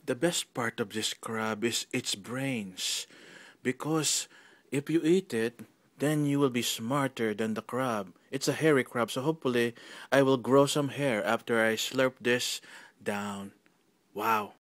The best part of this crab is its brains, because if you eat it, then you will be smarter than the crab. It's a hairy crab, so hopefully I will grow some hair after I slurp this down. Wow.